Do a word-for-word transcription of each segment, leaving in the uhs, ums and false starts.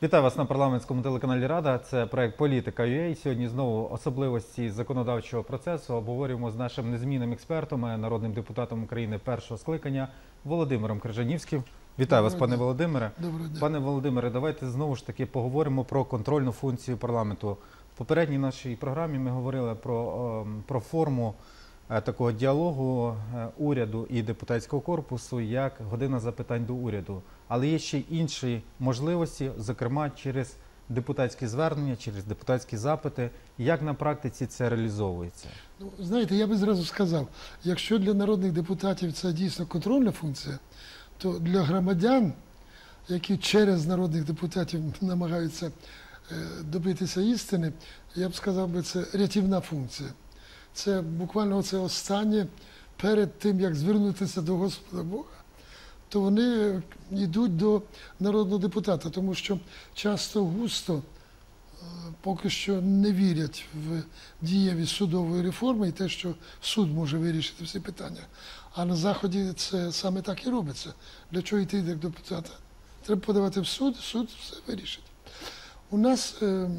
Вітаю вас на парламентському телеканалі Рада. Це проект «Політика.ua». Сьогодні знову особливості законодавчого процесу обговорюємо з нашим незмінним експертом, народним депутатом України першого скликання Володимиром Крижанівським. Вітаю вас, пане Володимире. Доброго дня. Пане Володимире, давайте знову ж таки поговоримо про контрольну функцію парламенту. В попередній нашій програмі ми говорили про, про форму такого діалогу уряду і депутатського корпусу, як година запитань до уряду. Але є ще й інші можливості, зокрема через депутатські звернення, через депутатські запити. Як на практиці це реалізовується? Ну, знаєте, я би зразу сказав, якщо для народних депутатів це дійсно контрольна функція, то для громадян, які через народних депутатів намагаються добитися істини, я б сказав би, це рятівна функція. Це буквально це останнє, перед тим, як звернутися до Господа Бога, то вони йдуть до народного депутата, тому що часто густо поки що не вірять в дієвість судової реформи і те, що суд може вирішити всі питання. А на Заході це саме так і робиться. Для чого йти до депутата? Треба подавати в суд, суд все вирішить. У нас,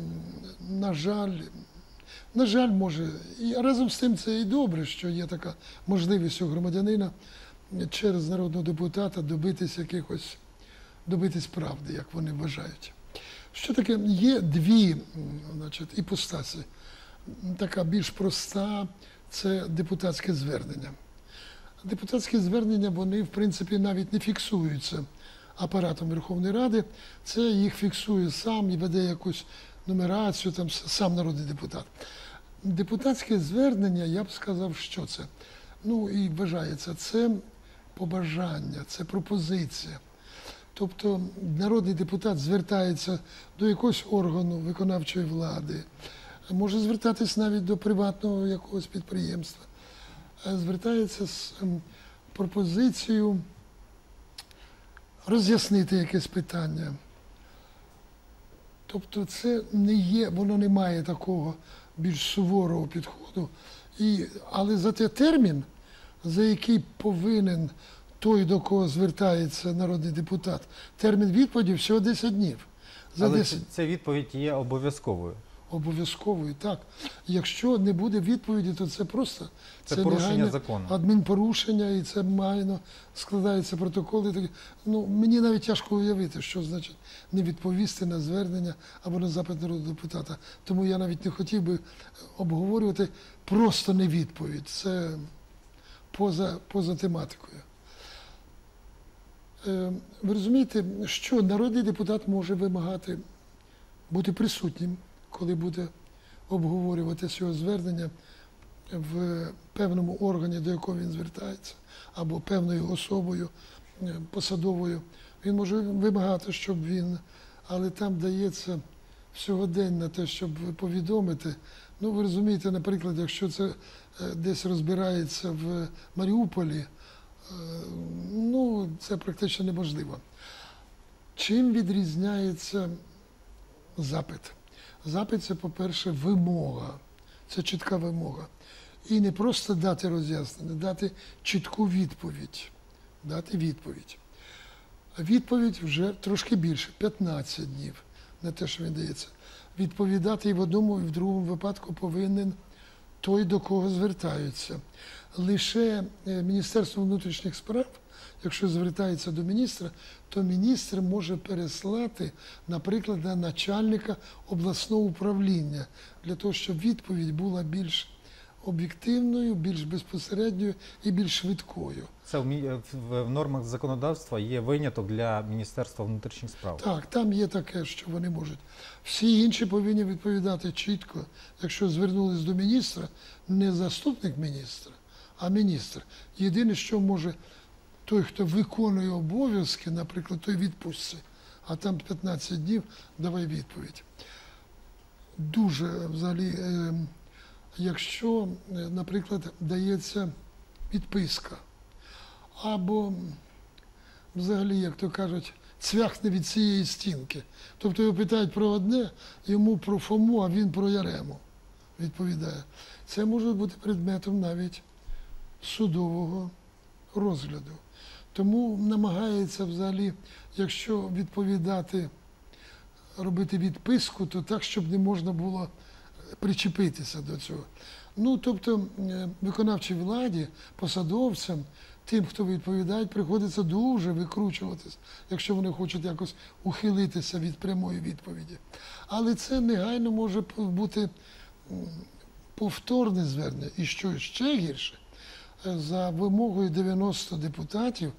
на жаль, на жаль, може, і разом з тим це і добре, що є така можливість у громадянина через народного депутата добитись якихось, добитись правди, як вони вважають. Що таке? Є дві, значить, іпостасі. Така більш проста – це депутатське звернення. Депутатські звернення, вони, в принципі, навіть не фіксуються апаратом Верховної Ради. Це їх фіксує сам і веде якусь нумерацію, там, сам народний депутат. Депутатське звернення, я б сказав, що це? Ну, і вважається, це побажання, це пропозиція. Тобто народний депутат звертається до якогось органу виконавчої влади, може звертатись навіть до приватного якогось підприємства, звертається з пропозицією роз'яснити якесь питання. Тобто це не є, воно не має такого більш суворого підходу, і, але зате термін, за який повинен той, до кого звертається народний депутат, термін відповіді всього десять днів. За Але десять... ця відповідь є обов'язковою. Обов'язковою, так. Якщо не буде відповіді, то це просто це, це порушення закону. Адмінпорушення, і це майно складаються протоколи. Ну, мені навіть тяжко уявити, що значить не відповісти на звернення або на запит народного депутата. Тому я навіть не хотів би обговорювати просто не відповідь. Це поза, поза тематикою. Ви розумієте, що народний депутат може вимагати бути присутнім, коли буде обговорюватися його звернення в певному органі, до якого він звертається, або певною особою посадовою. Він може вимагати, щоб він, але там дається всього день на те, щоб повідомити. Ну, ви розумієте, наприклад, якщо це десь розбирається в Маріуполі, ну, це практично неможливо. Чим відрізняється запит? Запит – це, по-перше, вимога. Це чітка вимога. І не просто дати роз'яснення, дати чітку відповідь. Дати відповідь. А відповідь вже трошки більше, п'ятнадцять днів на те, що він дається. Відповідати і в одному, і в другому випадку повинен той, до кого звертаються. Лише Міністерство внутрішніх справ, якщо звертається до міністра, то міністр може переслати, наприклад, на начальника обласного управління, для того, щоб відповідь була більш об'єктивною, більш безпосередньою і більш швидкою. Це в, в, в нормах законодавства є виняток для Міністерства внутрішніх справ? Так, там є таке, що вони можуть. Всі інші повинні відповідати чітко. Якщо звернулись до міністра, не заступник міністра, а міністр. Єдине, що може той, хто виконує обов'язки, наприклад, той відпустці, а там п'ятнадцять днів, давай відповідь. Дуже, взагалі, е, якщо, наприклад, дається підписка, або, взагалі, як то кажуть, цвяхне від цієї стінки. Тобто його питають про одне, йому про Фому, а він про Ярему відповідає. Це може бути предметом навіть судового розгляду. Тому намагається взагалі, якщо відповідати робити відписку, то так, щоб не можна було причепитися до цього. Ну, тобто, е, виконавчій владі, посадовцям, тим, хто відповідає, приходиться дуже викручуватись, якщо вони хочуть якось ухилитися від прямої відповіді. Але це негайно може бути м, повторне звернення. І що ще гірше, е, за вимогою дев'яноста депутатів,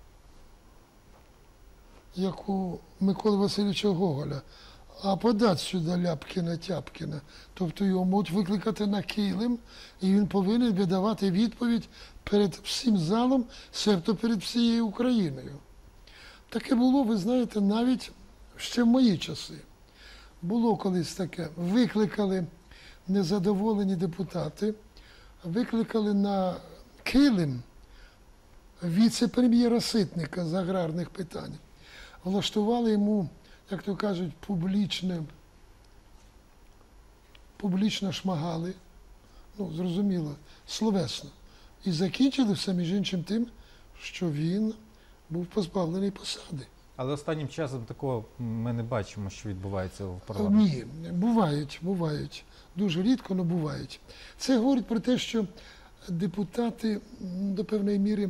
як у Миколи Васильовича Гоголя, а подати сюди Ляпкіна-Тяпкіна. Тобто його можуть викликати на килим, і він повинен видавати відповідь перед всім залом, себто перед всією Україною. Таке було, ви знаєте, навіть ще в мої часи. Було колись таке. Викликали незадоволені депутати, викликали на килим віце-прем'єра Ситника з аграрних питань. Влаштували йому, як то кажуть, публічне, публічно шмагали, ну, зрозуміло, словесно. І закінчили все, між іншим, тим, що він був позбавлений посади. Але останнім часом такого ми не бачимо, що відбувається в парламенті. Ні, бувають, бувають. Дуже рідко, але бувають. Це говорить про те, що депутати м, до певної міри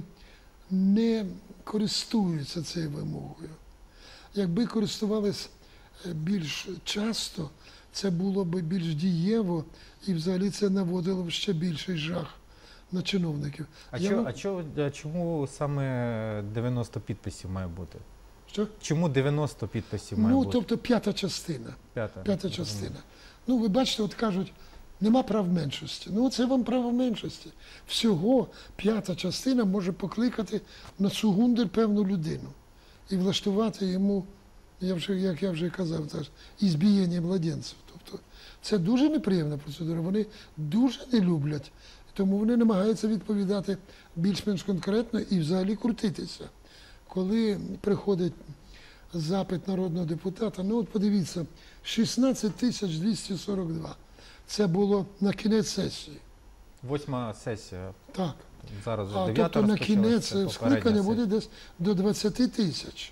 не користуються цією вимогою. Якби користувались е, більш часто, це було б більш дієво і взагалі це наводило б ще більший жах на чиновників. А, Я чо, вам- а чо, а чому саме дев'яносто підписів має бути? Що? Чому дев'яносто підписів має Ну, бути? тобто п'ята частина. П'ята. П'ята частина. Ну, ви бачите, от кажуть, нема прав меншості. Ну, це вам право меншості. Всього п'ята частина може покликати на цугундер певну людину і влаштувати йому, я вже, як я вже казав, теж, ізбієння младенців. Тобто це дуже неприємна процедура. Вони дуже не люблять, тому вони намагаються відповідати більш-менш конкретно і взагалі крутитися. Коли приходить запит народного депутата, ну от подивіться, шістнадцять тисяч двісті сорок два. Це було на кінець сесії. Восьма сесія. Так. Зараз вже А дев'ята тобто на розпочалася, кінець попередня скликання сесія. буде десь до двадцяти тисяч.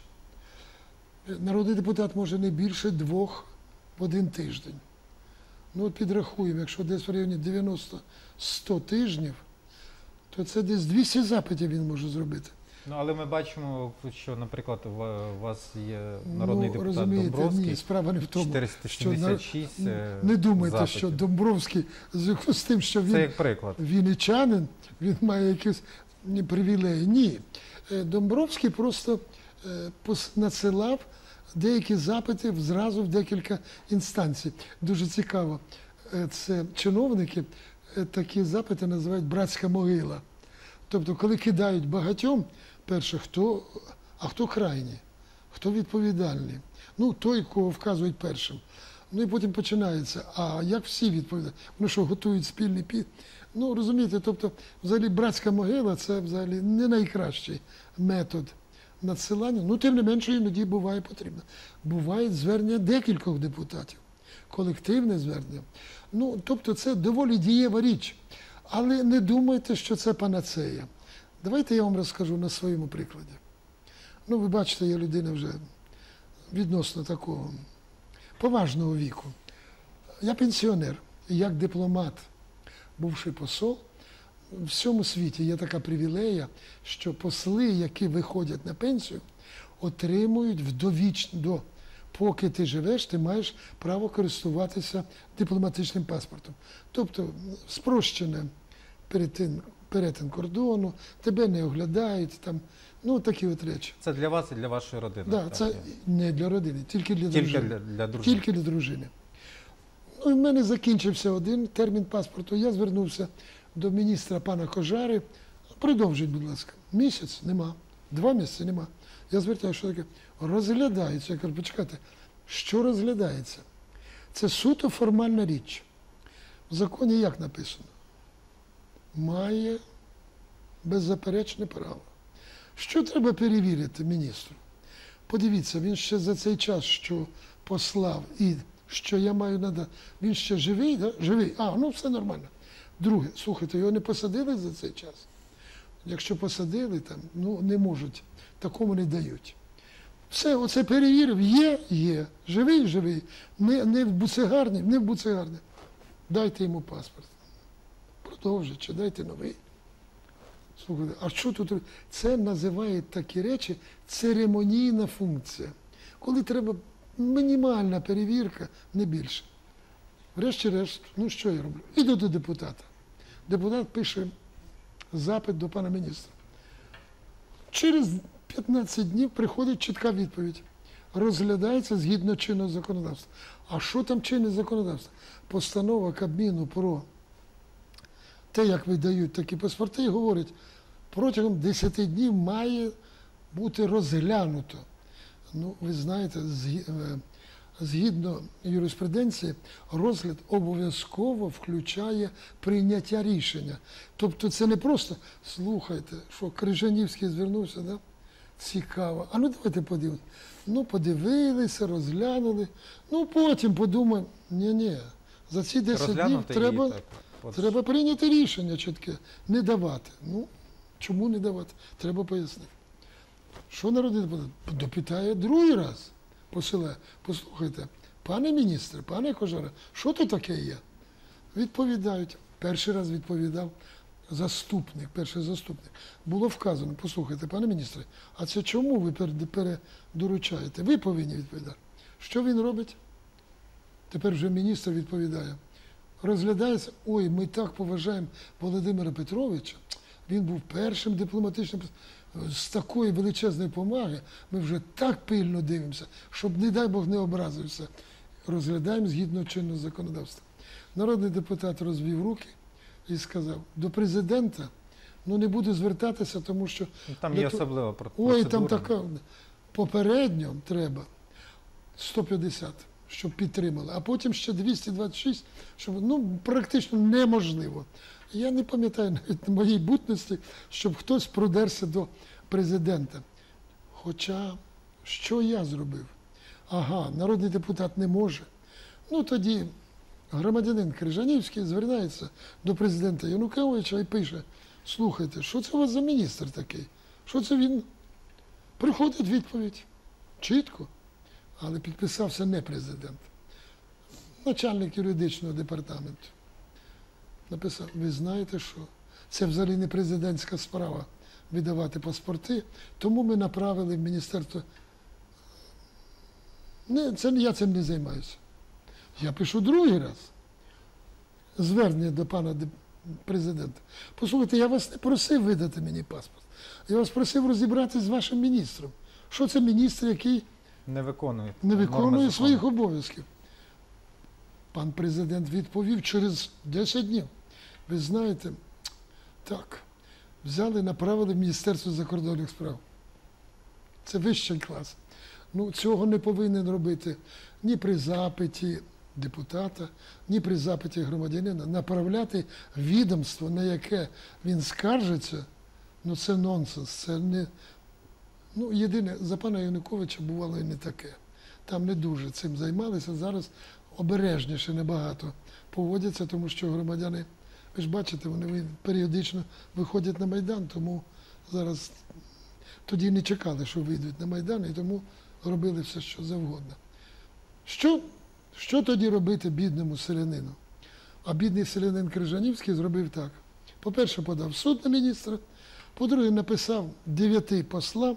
Народний депутат може не більше двох в один тиждень. Ну от підрахуємо, якщо десь в районі дев'яносто-сто тижнів, то це десь двісті запитів він може зробити. Ну, але ми бачимо, що, наприклад, в- у вас є народний ну, депутат розумієте, Домбровський, ні, справа не в тому, чотириста що сімдесят шість на- е, не думайте, запитів. що Домбровський, в зв'язку з тим, що Це він як приклад. вінничанин, він має якісь ні, привілеї. Ні. Е, Домбровський просто е, пос- надсилав деякі запити зразу в декілька інстанцій. Дуже цікаво. Е, Це чиновники е, такі запити називають братська могила. Тобто, коли кидають багатьом, перше, хто, а хто крайній, хто відповідальний. Ну, той, кого вказують першим. Ну і потім починається, а як всі відповідають? Вони що, готують спільний під? Ну, розумієте, тобто, взагалі, братська могила – це взагалі не найкращий метод надсилання. Ну, тим не менше, іноді буває потрібно. Бувають звернення декількох депутатів, колективне звернення. Ну, тобто, це доволі дієва річ. Але не думайте, що це панацея. Давайте я вам розкажу на своєму прикладі. Ну, ви бачите, я людина вже відносно такого поважного віку. Я пенсіонер, і як дипломат, бувший посол, в всьому світі є така привілея, що посли, які виходять на пенсію, отримують вдовічно, до, поки ти живеш, ти маєш право користуватися дипломатичним паспортом. Тобто спрощене перетин, перетин кордону, тебе не оглядають, там, ну такі от речі. Це для вас і для вашої родини. Да, так, це є. не для родини, тільки для Тільки дружини. для, для дружини. Тільки для дружини. Ну, і в мене закінчився один термін паспорту. Я звернувся до міністра пана Кожари. Продовжіть, будь ласка. Місяць нема. Два місяці нема. Я звертаю, що таке? Розглядається. Я кажу, почекайте, що розглядається? Це суто формальна річ. В законі як написано? Має беззаперечне право. Що треба перевірити міністру? Подивіться, він ще за цей час, що послав і що я маю надати, він ще живий, да? Живий. А, ну все нормально. Друге, слухайте, його не посадили за цей час? Якщо посадили, там, ну не можуть, такому не дають. Все, оце перевірив, є, є. Живий, живий. Не, не в буцегарні, не в буцегарні. Дайте йому паспорт. Продовжуйте, чи дайте новий. Слухайте, а що тут? Це називають такі речі церемонійна функція. Коли треба мінімальна перевірка, не більше. Врешті-решт, ну що я роблю? Іду до депутата. Депутат пише запит до пана міністра. Через п'ятнадцять днів приходить чітка відповідь. Розглядається згідно чинного законодавства. А що там чинне законодавство? Постанова Кабміну про те, як видають такі паспорти, говорить, протягом десяти днів має бути розглянуто. Ну, ви знаєте, згідно юриспруденції, розгляд обов'язково включає прийняття рішення. Тобто це не просто, слухайте, що Крижанівський звернувся, да? Цікаво. А ну давайте подивимося. Ну, подивилися, розглянули. Ну, потім подумаємо, ні-ні, за ці десять днів треба, так, от. треба прийняти рішення чітке. Не давати. Ну, чому не давати? Треба пояснити. Що народний депутат? Допитає другий раз. Посилає. Послухайте, пане міністре, пане Кожара, що то таке є? Відповідають. Перший раз відповідав заступник, перший заступник. Було вказано, послухайте, пане міністре, а це чому ви передоручаєте? Ви повинні відповідати. Що він робить? Тепер вже міністр відповідає. Розглядається, ой, ми так поважаємо Володимира Петровича, він був першим дипломатичним, з такої величезної помаги, ми вже так пильно дивимося, щоб, не дай Бог, не образився. Розглядаємо згідно чинного законодавства. Народний депутат розвів руки і сказав, до президента, ну не буду звертатися, тому що... Там є то... особлива процедура. Ой, там така, попередньо треба сто п'ятдесят, щоб підтримали, а потім ще двісті двадцять шість, щоб, ну, практично неможливо. Я не пам'ятаю навіть на моїй бутності, щоб хтось продерся до президента. Хоча, що я зробив? Ага, народний депутат не може. Ну тоді громадянин Крижанівський звертається до президента Януковича і пише, слухайте, що це у вас за міністр такий? Що це він? Приходить відповідь. Чітко. Але підписався не президент. Начальник юридичного департаменту. Написав, ви знаєте що? Це взагалі не президентська справа видавати паспорти, тому ми направили в міністерство. Не, це, я цим не займаюся. Я пишу другий раз. Звернення до пана президента. Послухайте, я вас не просив видати мені паспорт. Я вас просив розібратися з вашим міністром. Що це міністр, який не виконує, не виконує своїх обов'язків? Пан президент відповів через десять днів. Ви знаєте, так, взяли, направили в Міністерство закордонних справ. Це вищий клас. Ну, цього не повинен робити ні при запиті депутата, ні при запиті громадянина. Направляти відомство, на яке він скаржиться, ну це нонсенс, це не... Ну, єдине, за пана Януковича бувало і не таке. Там не дуже цим займалися, зараз обережніше набагато поводяться, тому що громадяни, ви ж бачите, вони періодично виходять на Майдан, тому зараз тоді не чекали, що вийдуть на Майдан, і тому робили все, що завгодно. Що, що тоді робити бідному селянину? А бідний селянин Крижанівський зробив так. По-перше, подав в суд на міністра, по-друге, написав дев'яти послам,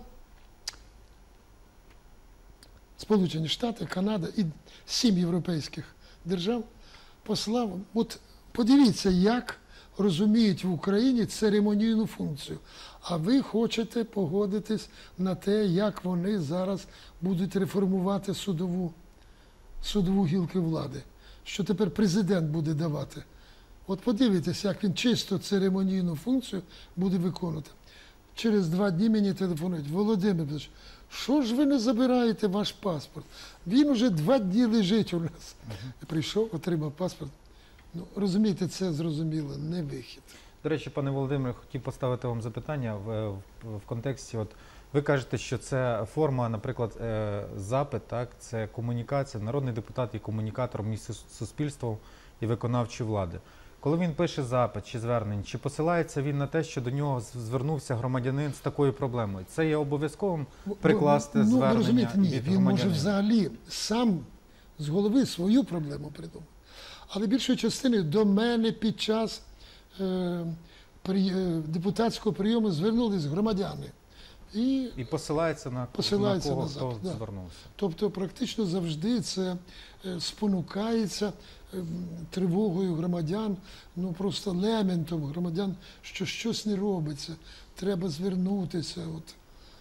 Сполучені Штати, Канада і сім європейських держав послав. От подивіться, як розуміють в Україні церемонійну функцію. А ви хочете погодитись на те, як вони зараз будуть реформувати судову, судову гілку влади. Що тепер президент буде давати. От подивіться, як він чисто церемонійну функцію буде виконувати. Через два дні мені телефонують, Володимир Петрович, що ж ви не забираєте ваш паспорт? Він уже два дні лежить у нас. Uh-huh. Прийшов, отримав паспорт. Ну, розумієте, це зрозуміло, не вихід. До речі, пане Володимире, хотів поставити вам запитання в, в, в контексті. От ви кажете, що це форма, наприклад, е, запит, так, це комунікація. Народний депутат є комунікатором між суспільством і виконавчої влади. Коли він пише запит чи звернення, чи посилається він на те, що до нього з- звернувся громадянин з такою проблемою? Це є обов'язковим прикласти ну, звернення ви розумієте, ні, від він може громадянина? взагалі сам з голови свою проблему придумати. Але більшою частиною до мене під час е, при, е, депутатського прийому звернулись громадяни. І, І посилається на, Посилається на кого на хто запит, да. звернувся. тобто практично завжди це е, спонукається е, тривогою громадян, ну просто лементом громадян, що щось не робиться, треба звернутися. От.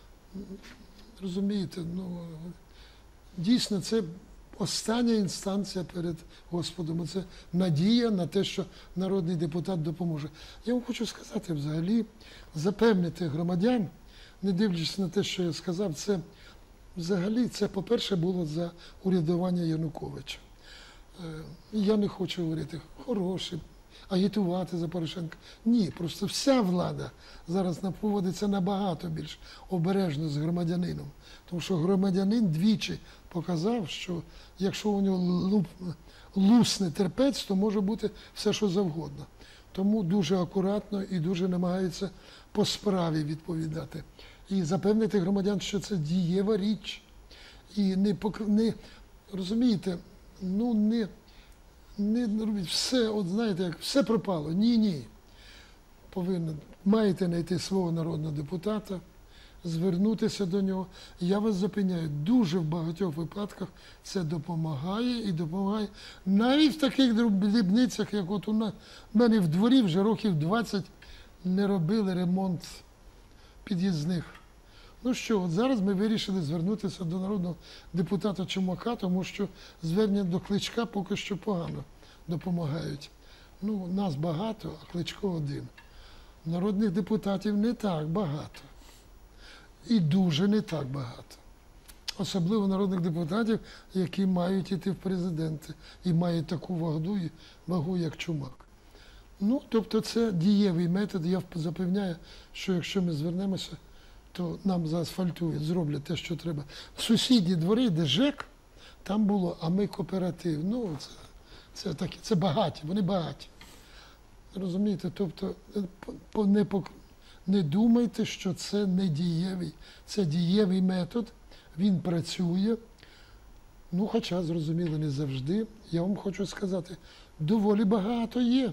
Розумієте, ну дійсно це остання інстанція перед Господом. Це надія на те, що народний депутат допоможе. Я вам хочу сказати взагалі, запевнити громадян, не дивлячись на те, що я сказав, це взагалі, це, по-перше, було за урядування Януковича. Е, Я не хочу говорити хороший, агітувати за Порошенка. Ні, просто вся влада зараз поводиться набагато більш обережно з громадянином. Тому що громадянин двічі показав, що якщо у нього луп- лусне терпець, то може бути все, що завгодно. Тому дуже акуратно і дуже намагаються по справі відповідати. І запевнити громадян, що це дієва річ. І не, пок- не розумієте, ну не, не робіть все, от знаєте, як все пропало. Ні, ні. Повинен, маєте знайти свого народного депутата, звернутися до нього. Я вас запевняю, дуже в багатьох випадках це допомагає і допомагає. Навіть в таких дрібницях, як от у на- мене в дворі вже років двадцять не робили ремонт під'їзних. Ну що, от зараз ми вирішили звернутися до народного депутата Чумака, тому що звернення до Кличка поки що погано допомагають. Ну, нас багато, а Кличко один. Народних депутатів не так багато. І дуже не так багато. Особливо народних депутатів, які мають іти в президенти і мають таку вагу, вагу як Чумак. Ну, тобто це дієвий метод. Я запевняю, що якщо ми звернемося, то нам заасфальтують, зроблять те, що треба. В сусідні двори, де ЖЕК, там було, а ми кооператив. Ну, це, це, такі, це багаті, вони багаті. Розумієте, тобто по- не, пок- не думайте, що це не дієвий. Це дієвий метод, він працює. Ну, хоча, зрозуміло, не завжди. Я вам хочу сказати, доволі багато є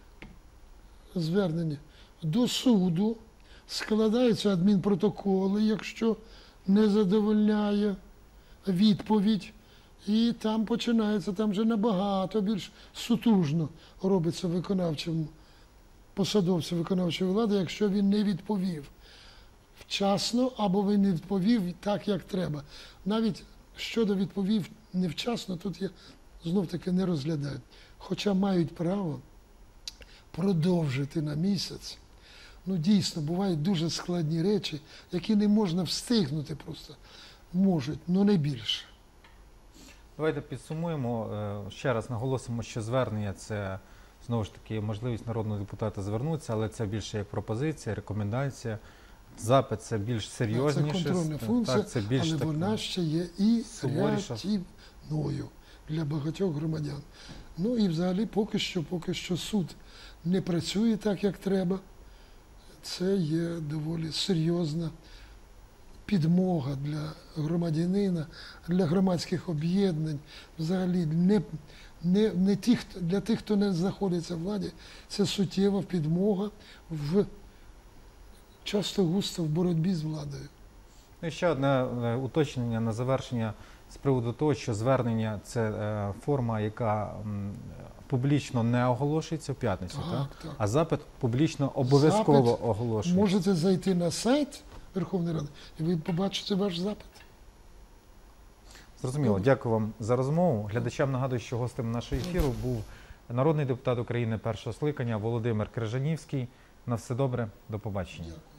звернення до суду, складаються адмінпротоколи, якщо не задовольняє відповідь, і там починається, там вже набагато більш сутужно робиться виконавчим посадовцем виконавчої влади, якщо він не відповів вчасно або він не відповів так, як треба. Навіть щодо відповів невчасно, тут я знов-таки не розглядаю. Хоча мають право продовжити на місяць. Ну, дійсно, бувають дуже складні речі, які не можна встигнути просто. Можуть, але не більше. Давайте підсумуємо. Е, Ще раз наголосимо, що звернення – це, знову ж таки, можливість народного депутата звернутися, але це більше як пропозиція, рекомендація. Запит – це більш серйозніше. Це контрольна функція, Так, це більш але так, вона ще є і суворіша. рятівною для багатьох громадян. Ну і взагалі поки що, поки що суд не працює так, як треба. Це є доволі серйозна підмога для громадянина, для громадських об'єднань, взагалі не, не, не тих, для тих, хто не знаходиться в владі, це суттєва підмога в часто густо в боротьбі з владою. Ну, і ще одне е, уточнення на завершення з приводу того, що звернення – це е, форма, яка м, публічно не оголошується в п'ятницю, так? Так, так. А запит публічно обов'язково Запит оголошується. Можете зайти на сайт Верховної Ради, і ви побачите ваш запит. Зрозуміло. Добре. Дякую вам за розмову. Глядачам нагадую, що гостем нашого ефіру був народний депутат України першого скликання Володимир Крижанівський. На все добре. До побачення. Дякую.